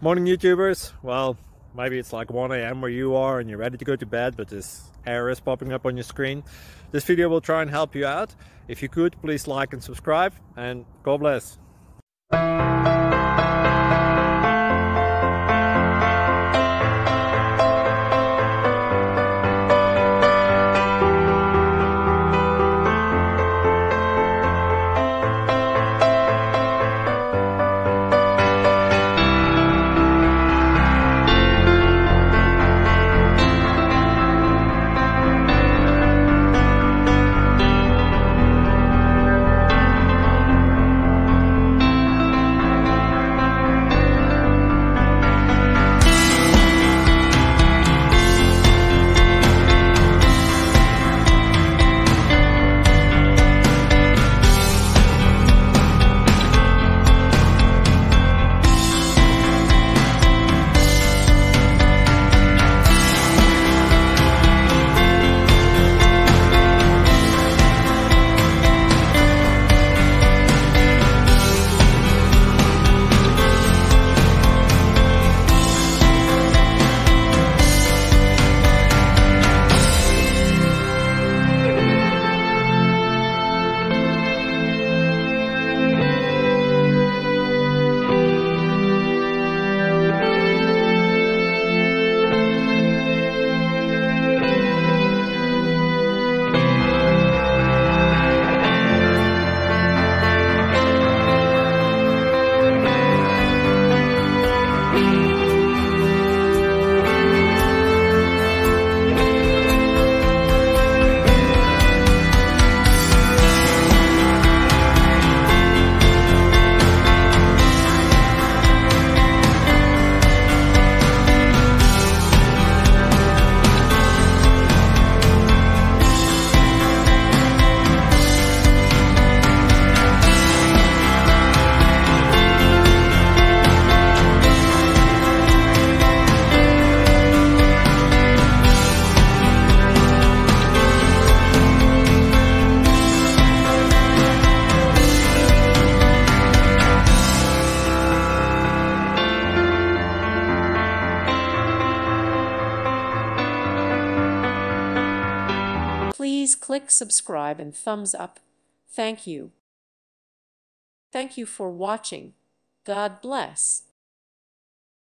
Morning YouTubers. Well, maybe it's like 1 a.m. where you are and you're ready to go to bed, but this error is popping up on your screen. This video will try and help you out. If you could, please like and subscribe, and God bless. Please click subscribe and thumbs up. Thank you. Thank you for watching. God bless.